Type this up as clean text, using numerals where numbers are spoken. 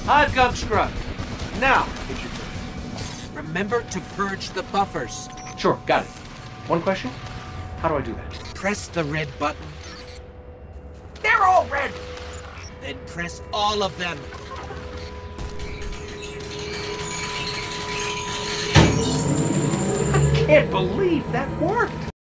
I've got scrub. Now, it's your turn. Remember to purge the buffers. Sure, got it. One question? How do I do that? Press the red button, They're all red! then press all of them. Can't believe that worked!